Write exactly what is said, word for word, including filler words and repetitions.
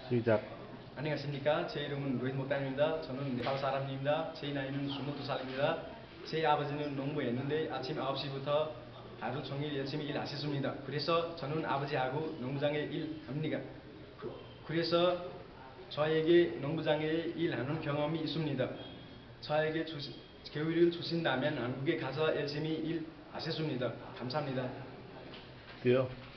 시작. 안녕하십니까. 제 이름은 로힌 목단입니다. 저는 네팔 사람입니다. 제 나이는 스물두 살입니다. 제 아버지는 농부였는데 아침 아홉 시부터 하루 종일 열심히 일하셨습니다. 그래서 저는 아버지하고 농장에 일합니다. 그, 그래서 저에게 농부장에 일하는 경험이 있습니다. 저에게 주시, 교육을 주신다면 한국에 가서 열심히 일하셨습니다. 감사합니다. 뛰어.